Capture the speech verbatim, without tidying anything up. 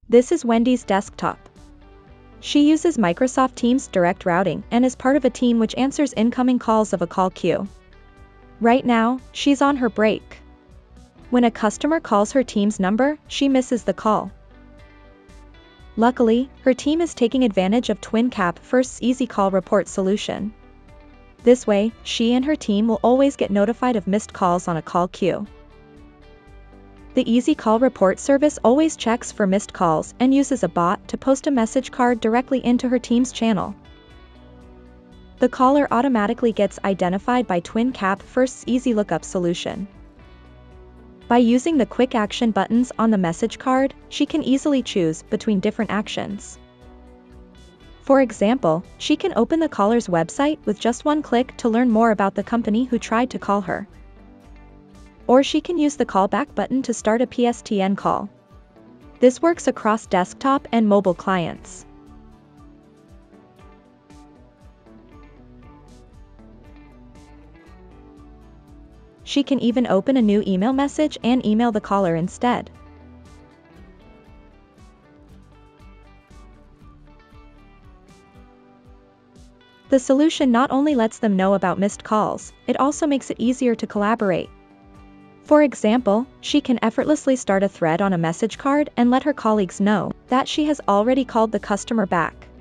This is Wendy's desktop. She uses Microsoft Teams direct routing and is part of a team which answers incoming calls of a call queue. Right now, she's on her break. When a customer calls her team's number, she misses the call. Luckily, her team is taking advantage of TwinCap First's Easy Call Report solution. This way, she and her team will always get notified of missed calls on a call queue. The Easy Call Report service always checks for missed calls and uses a bot to post a message card directly into her team's channel. The caller automatically gets identified by TwinCap First's Easy Lookup solution. By using the quick action buttons on the message card, she can easily choose between different actions. For example, she can open the caller's website with just one click to learn more about the company who tried to call her. Or she can use the callback button to start a P S T N call. This works across desktop and mobile clients. She can even open a new email message and email the caller instead. The solution not only lets them know about missed calls, it also makes it easier to collaborate. For example, she can effortlessly start a thread on a message card and let her colleagues know that she has already called the customer back.